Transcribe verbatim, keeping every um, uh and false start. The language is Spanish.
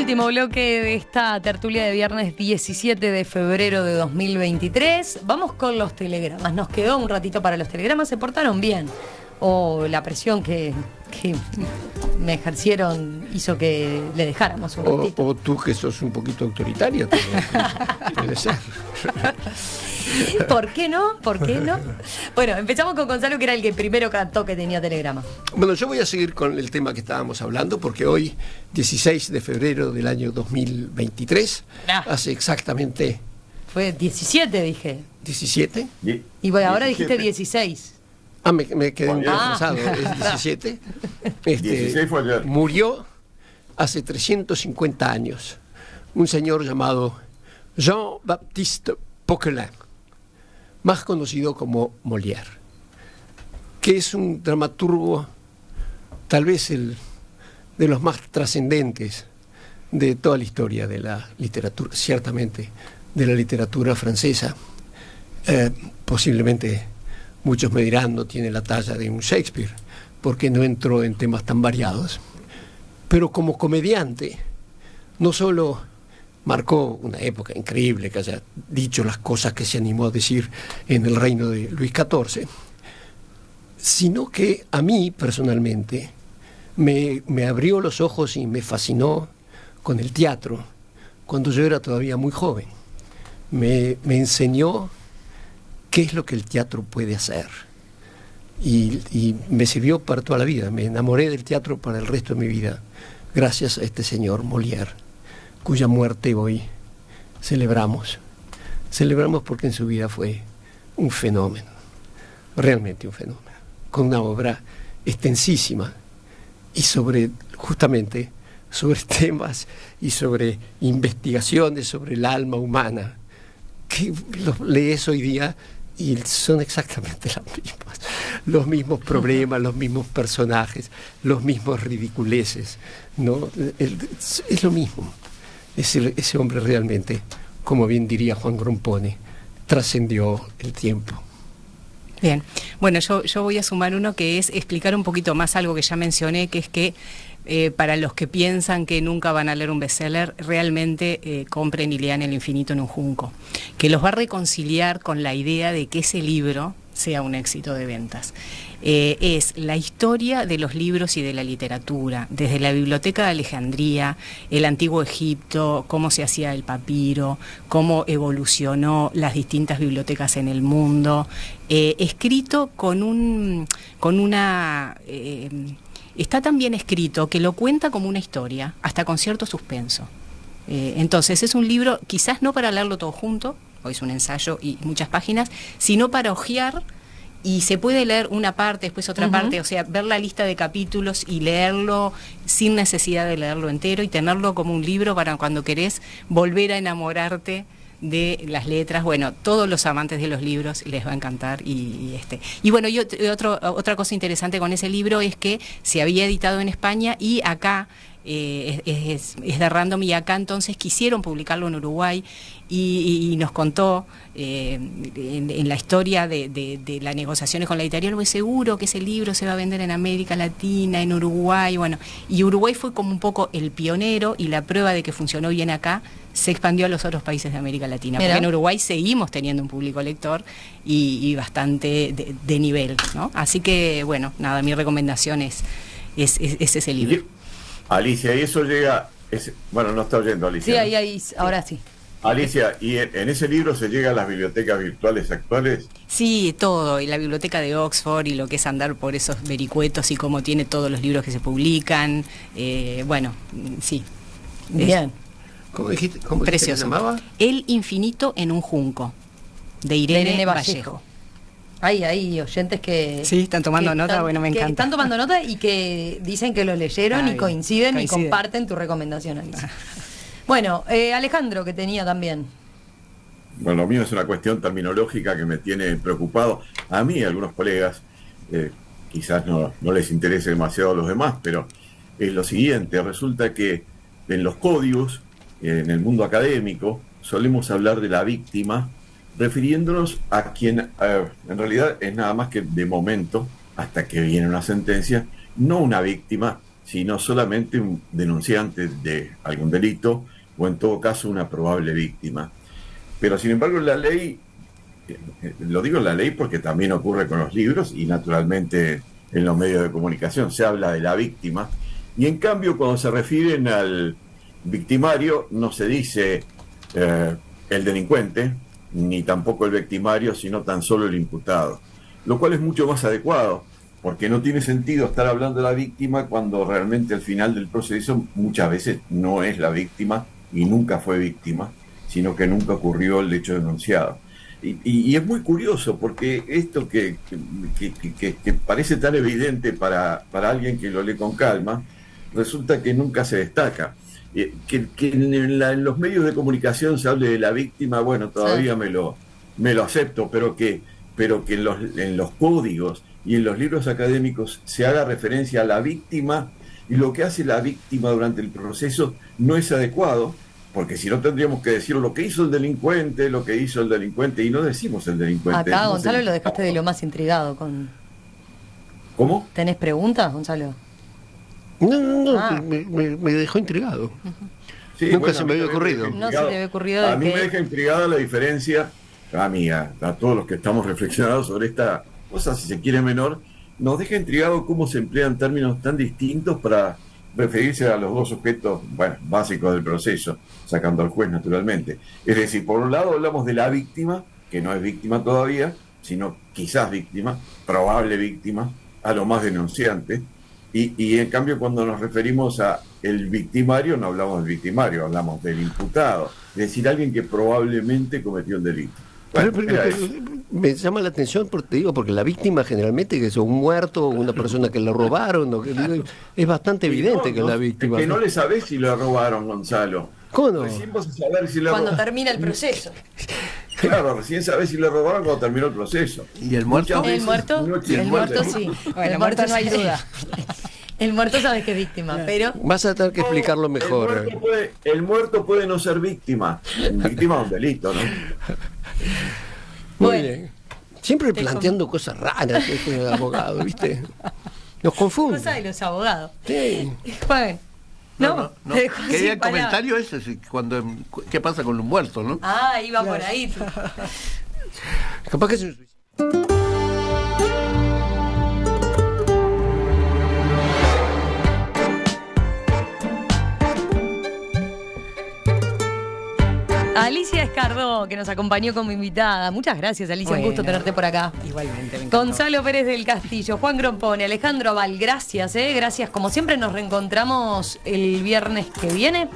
Último bloque de esta tertulia de viernes diecisiete de febrero de dos mil veintitrés. Vamos con los telegramas. Nos quedó un ratito para los telegramas. ¿Se portaron bien? ¿O la presión que, que me ejercieron hizo que le dejáramos un ratito? O, o tú que sos un poquito autoritaria. Puede ser. ¿Por qué no? ¿Por qué no? Bueno, empezamos con Gonzalo, que era el que primero cantó que tenía telegrama. Bueno, yo voy a seguir con el tema que estábamos hablando, porque hoy, dieciséis de febrero del año dos mil veintitrés, ah. hace exactamente... Fue diecisiete, dije. ¿diecisiete? Y bueno, ahora dijiste dieciséis. Ah, me, me quedé un poco pasado, es diecisiete. Este, dieciséis fue ayer. Murió hace trescientos cincuenta años un señor llamado Jean-Baptiste Poquelin, más conocido como Molière, que es un dramaturgo, tal vez el de los más trascendentes de toda la historia de la literatura, ciertamente de la literatura francesa. Eh, posiblemente muchos me dirán, no tiene la talla de un Shakespeare, porque no entró en temas tan variados. Pero como comediante, no solo marcó una época increíble, que haya dicho las cosas que se animó a decir en el reino de Luis catorce, sino que a mí personalmente me, me abrió los ojos y me fascinó con el teatro cuando yo era todavía muy joven. Me, me enseñó qué es lo que el teatro puede hacer y, y me sirvió para toda la vida. Me enamoré del teatro para el resto de mi vida gracias a este señor Molière, cuya muerte hoy celebramos. Celebramos porque en su vida fue un fenómeno, realmente un fenómeno, con una obra extensísima y sobre, justamente, sobre temas y sobre investigaciones sobre el alma humana, que los lees hoy día y son exactamente las mismas, los mismos problemas, los mismos personajes, los mismos ridiculeces, ¿no? Es, es lo mismo. Ese, ese hombre realmente, como bien diría Juan Grompone, trascendió el tiempo. Bien, bueno, yo, yo voy a sumar uno que es explicar un poquito más algo que ya mencioné, que es que eh, para los que piensan que nunca van a leer un bestseller, realmente eh, compren y lean El infinito en un junco, que los va a reconciliar con la idea de que ese libro sea un éxito de ventas. Eh, es la historia de los libros y de la literatura, desde la Biblioteca de Alejandría, el Antiguo Egipto, cómo se hacía el papiro, cómo evolucionó las distintas bibliotecas en el mundo, eh, escrito con un, con una... Eh, está tan bien escrito que lo cuenta como una historia, hasta con cierto suspenso. Eh, entonces es un libro, quizás no para leerlo todo junto, hoy es un ensayo y muchas páginas, sino para hojear. Y se puede leer una parte, después otra uh-huh. parte, o sea, ver la lista de capítulos y leerlo sin necesidad de leerlo entero y tenerlo como un libro para cuando querés volver a enamorarte de las letras. Bueno, todos los amantes de los libros les va a encantar. Y, y este y bueno, y otro, otra cosa interesante con ese libro es que se había editado en España y acá eh, es, es, es de Random, y acá entonces quisieron publicarlo en Uruguay. Y, y nos contó eh, en, en la historia de, de, de las negociaciones con la editorial, pues seguro que ese libro se va a vender en América Latina, en Uruguay, bueno, y Uruguay fue como un poco el pionero y la prueba de que funcionó bien acá se expandió a los otros países de América Latina. Mira. Porque en Uruguay seguimos teniendo un público lector y, y bastante de, de nivel, ¿no? Así que, bueno, nada, mi recomendación es, es, es, es ese libro. Alicia, y eso llega, es, bueno, no está oyendo Alicia. Sí, ahí, ahí, ahora sí. Alicia, ¿y en ese libro se llega a las bibliotecas virtuales actuales? Sí, todo, y la biblioteca de Oxford y lo que es andar por esos vericuetos y cómo tiene todos los libros que se publican, eh, bueno, sí. Bien. ¿Cómo dijiste, cómo dijiste precioso. que se llamaba? El infinito en un junco, de Irene, de Irene Vallejo. Vallejo. Hay, hay oyentes que... Sí, están tomando nota, están, bueno, me encanta. Están tomando nota y que dicen que lo leyeron. Ay, y coinciden, coinciden y comparten tu recomendación, Alicia. Bueno, eh, Alejandro, que tenía también. Bueno, lo mío es una cuestión terminológica que me tiene preocupado. A mí, a algunos colegas, eh, quizás no, no les interese demasiado a los demás, pero es lo siguiente. Resulta que en los códigos, eh, en el mundo académico, solemos hablar de la víctima, refiriéndonos a quien, eh, en realidad, es nada más que de momento, hasta que viene una sentencia, no una víctima, sino solamente un denunciante de algún delito o en todo caso una probable víctima. Pero sin embargo la ley, eh, lo digo en la ley porque también ocurre con los libros y naturalmente en los medios de comunicación se habla de la víctima, y en cambio cuando se refieren al victimario no se dice eh, el delincuente, ni tampoco el victimario, sino tan solo el imputado, lo cual es mucho más adecuado, porque no tiene sentido estar hablando de la víctima cuando realmente al final del proceso muchas veces no es la víctima y nunca fue víctima, sino que nunca ocurrió el hecho denunciado. Y, y, y es muy curioso porque esto que, que, que, que, que parece tan evidente para, para alguien que lo lee con calma, resulta que nunca se destaca. Eh, que que en, la, en los medios de comunicación se hable de la víctima, bueno, todavía sí. me, lo, me lo acepto, pero que, pero que en, los, en los códigos y en los libros académicos se haga referencia a la víctima, y lo que hace la víctima durante el proceso no es adecuado, porque si no tendríamos que decir lo que hizo el delincuente, lo que hizo el delincuente, y no decimos el delincuente. Acá, Gonzalo, lo dejaste de lo más intrigado. con ¿Cómo? ¿Tenés preguntas, Gonzalo? No, no, no, ah. me, me, me dejó intrigado. Uh-huh. Sí, Nunca bueno, se me había ocurrido. No se te había ocurrido. A de mí que... me deja intrigada la diferencia, a mí, a, a todos los que estamos reflexionando sobre esta cosa, si se quiere menor, nos deja intrigado cómo se emplean términos tan distintos para referirse a los dos sujetos, bueno, básicos del proceso, sacando al juez naturalmente. Es decir, por un lado hablamos de la víctima, que no es víctima todavía, sino quizás víctima, probable víctima, a lo más denunciante, y, y en cambio cuando nos referimos a el victimario, no hablamos del victimario, hablamos del imputado, es decir, alguien que probablemente cometió el delito. Bueno, pero, pero, pero, me llama la atención porque te digo, porque la víctima generalmente que es un muerto, una persona que le robaron, o que, es bastante evidente no, que es no, la víctima. Es que no le sabés si le robaron, Gonzalo. ¿Cómo no? Recién vos sabés si le Cuando robaron. termina el proceso. Claro, recién sabés si le robaron cuando terminó el proceso. ¿Y el muerto? El muerto, no el muerto sí. Bueno, el muerto no hay duda. El muerto sabes que es víctima, pero... Vas a tener que explicarlo mejor. El muerto puede, el muerto puede no ser víctima. Víctima de un delito, ¿no? Muy Bueno. bien. Siempre planteando cosas raras, este abogado, ¿viste? Nos confunde. Cosa de los abogados. Sí. Bueno, no, No, no, no. te dejo Quería sin el palabras. comentario ese, si- cuando qué pasa con los muertos, ¿no? Ah, iba por ahí. Capaz que es un suicidio. Alicia Escardó, que nos acompañó como invitada. Muchas gracias, Alicia. Bueno, un gusto tenerte por acá. Igualmente, me encantó. Gonzalo Pérez del Castillo, Juan Grompone, Alejandro Aval, gracias, eh, gracias. Como siempre nos reencontramos el viernes que viene.